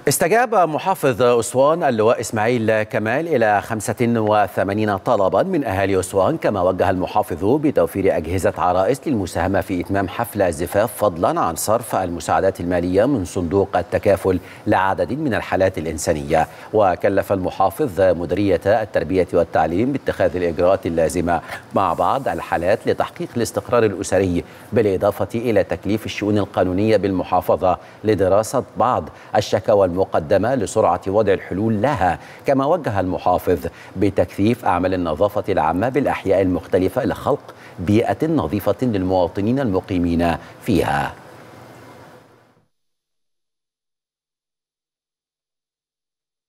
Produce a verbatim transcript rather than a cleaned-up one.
استجاب محافظ أسوان اللواء إسماعيل كمال إلى خمسة وثمانين طلبا من أهالي أسوان، كما وجه المحافظ بتوفير أجهزة عرائس للمساهمة في إتمام حفل الزفاف، فضلا عن صرف المساعدات المالية من صندوق التكافل لعدد من الحالات الإنسانية. وكلف المحافظ مديرية التربية والتعليم باتخاذ الإجراءات اللازمة مع بعض الحالات لتحقيق الاستقرار الأسري، بالإضافة إلى تكليف الشؤون القانونية بالمحافظة لدراسة بعض الشكاوى مقدمة لسرعة وضع الحلول لها. كما وجه المحافظ بتكثيف أعمال النظافة العامة بالأحياء المختلفة لخلق بيئة نظيفة للمواطنين المقيمين فيها.